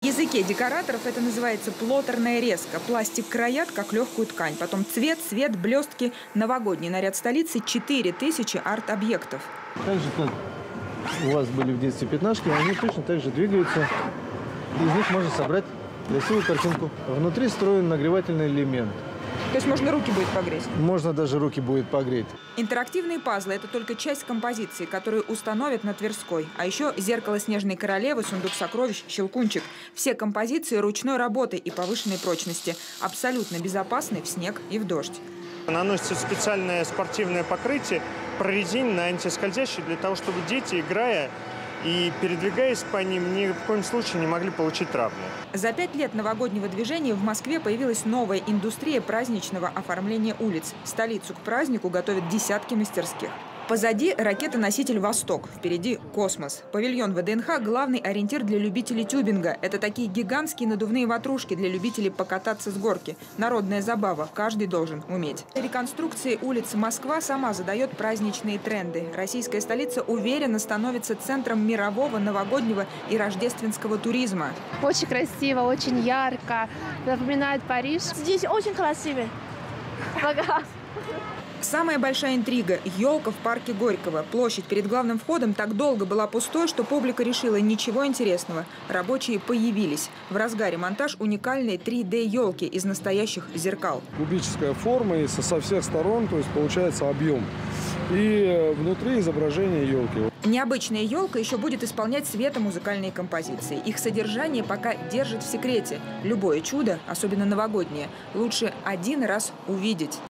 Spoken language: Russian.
В языке декораторов это называется плоттерная резка. Пластик краят, как легкую ткань. Потом цвет, свет, блестки. Новогодний наряд столицы – 4000 арт-объектов. Так же, как у вас были в детстве пятнашки, они точно так же двигаются. Из них можно собрать красивую картинку. Внутри встроен нагревательный элемент. То есть можно руки будет погреть? Можно даже руки будет погреть. Интерактивные пазлы – это только часть композиции, которую установят на Тверской. А еще зеркало Снежной королевы, сундук сокровищ, щелкунчик. Все композиции ручной работы и повышенной прочности. Абсолютно безопасны в снег и в дождь. Наносится специальное спортивное покрытие, прорезиненное, антискользящее, для того, чтобы дети, играя и передвигаясь по ним, ни в коем случае не могли получить травму. За 5 лет новогоднего движения в Москве появилась новая индустрия праздничного оформления улиц. Столицу к празднику готовят десятки мастерских. Позади ракета-носитель «Восток», впереди космос. Павильон ВДНХ – главный ориентир для любителей тюбинга. Это такие гигантские надувные ватрушки для любителей покататься с горки. Народная забава, каждый должен уметь. Реконструкция улиц Москва сама задает праздничные тренды. Российская столица уверенно становится центром мирового новогоднего и рождественского туризма. Очень красиво, очень ярко, напоминает Париж. Здесь очень красиво. Самая большая интрига – елка в парке Горького. Площадь перед главным входом так долго была пустой, что публика решила – ничего интересного. Рабочие появились. В разгаре монтаж уникальной 3D-елки из настоящих зеркал. Кубическая форма и со всех сторон, то есть получается объем. И внутри изображение елки. Необычная елка еще будет исполнять светомузыкальные композиции. Их содержание пока держит в секрете. Любое чудо, особенно новогоднее, лучше один раз увидеть.